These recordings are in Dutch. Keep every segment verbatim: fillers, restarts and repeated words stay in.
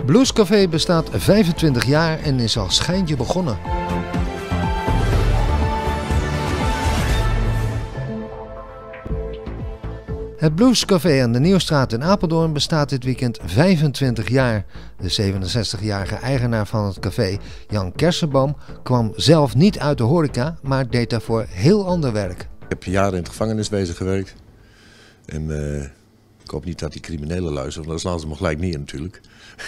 Blues Café bestaat vijfentwintig jaar en is als schijntje begonnen. Het Blues Café aan de Nieuwstraat in Apeldoorn bestaat dit weekend vijfentwintig jaar. De zevenenzestigjarige eigenaar van het café, Jan Kersenboom, kwam zelf niet uit de horeca, maar deed daarvoor heel ander werk. Ik heb jaren in het gevangeniswezen gewerkt. En uh, ik hoop niet dat die criminelen luisteren, want dan slaan ze me gelijk neer natuurlijk.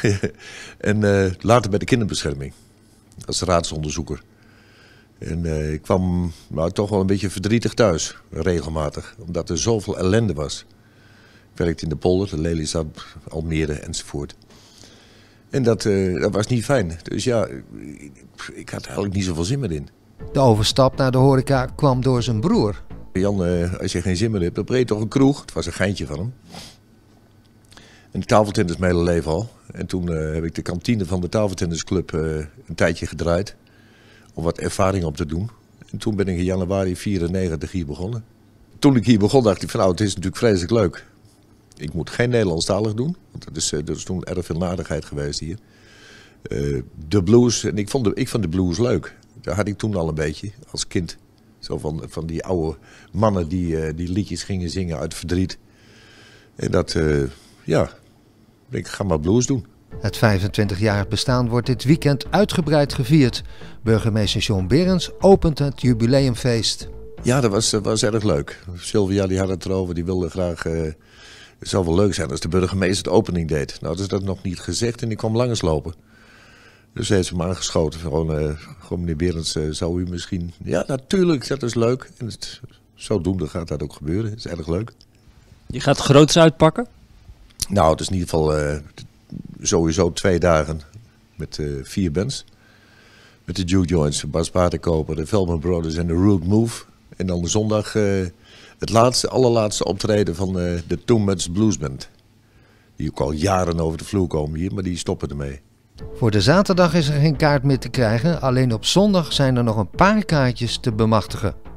en uh, later bij de kinderbescherming, als raadsonderzoeker. En uh, ik kwam nou, toch wel een beetje verdrietig thuis, regelmatig, omdat er zoveel ellende was. Ik werkte in de polder, de Lelystad, Almere enzovoort. En dat, uh, dat was niet fijn. Dus ja, ik, ik had eigenlijk niet zoveel zin meer in. De overstap naar de horeca kwam door zijn broer. Jan, uh, als je geen zin meer hebt, dan breed toch een kroeg. Het was een geintje van hem. En de tafeltennis mijn hele leven al. En toen uh, heb ik de kantine van de tafeltennisclub uh, een tijdje gedraaid. Om wat ervaring op te doen. En toen ben ik in januari vierennegentig hier begonnen. Toen ik hier begon dacht ik van nou, het is natuurlijk vreselijk leuk. Ik moet geen Nederlandstalig doen. Want dat is, uh, dat is toen erg veel nadigheid geweest hier. Uh, de blues, en ik vond de, ik vond de blues leuk. Dat had ik toen al een beetje, als kind. Zo van, van die oude mannen die, uh, die liedjes gingen zingen uit verdriet. En dat, uh, ja, ik ga maar blues doen. Het vijfentwintigjarig bestaan wordt dit weekend uitgebreid gevierd. Burgemeester John Berends opent het jubileumfeest. Ja, dat was, dat was erg leuk. Sylvia die had het erover, die wilde graag... Uh, het zou wel leuk zijn als de burgemeester de opening deed. Nou, dat is dat nog niet gezegd en ik kwam langslopen. Dus ze heeft ze me aangeschoten. Gewoon, uh, gewoon meneer Berends, uh, zou u misschien... Ja, natuurlijk, dat is leuk. En het, zodoende gaat dat ook gebeuren. Het is erg leuk. Je gaat groots uitpakken? Nou, het is in ieder geval uh, sowieso twee dagen met uh, vier bands. Met de Juke Joints, Bas Paardenkoper, de Velman Brothers en de Rude Move. En dan de zondag uh, het laatste, allerlaatste optreden van uh, de Too Much Blues Band. Die ook al jaren over de vloer komen hier, maar die stoppen ermee. Voor de zaterdag is er geen kaart meer te krijgen, alleen op zondag zijn er nog een paar kaartjes te bemachtigen.